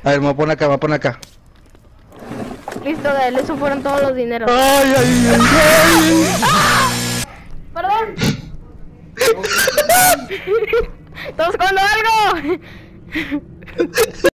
A ver, me voy a poner acá, me voy a poner acá. Listo, Gael, eso fueron todos los dineros. ¡Ay, ay, ay! ay. ¡Perdón! ¡Estamos jugando algo!